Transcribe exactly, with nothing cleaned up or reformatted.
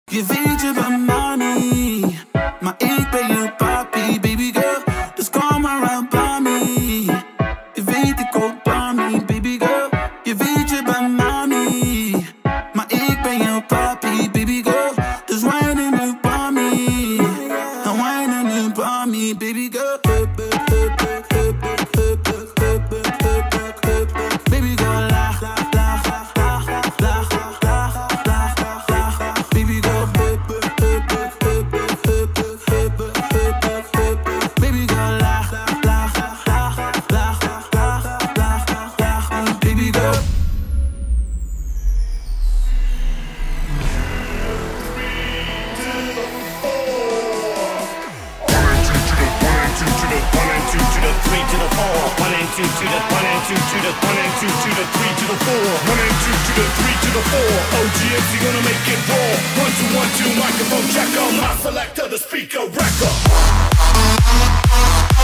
Je weet je bent mami, maar ik ben je papi, baby girl. Dus kom maar around by me. Je weet ik ook by me, baby girl. Je weet je bent mami, maar ik ben je papi, baby girl. Dus whine nu by me, en whine nu by me, baby girl. Baby girl, laag, laag, laag, laag, laag, laag, laag, laag. Baby girl, baby girl, laag, laag, laag, laag, laag, laag, laag. Baby girl. Three to the four, one and two to the one and two to the one and two to the three to the four, one and two to the three to the four. O G X, you gonna make it raw. One two one two, microphone checker. My selector, the speaker wrecker.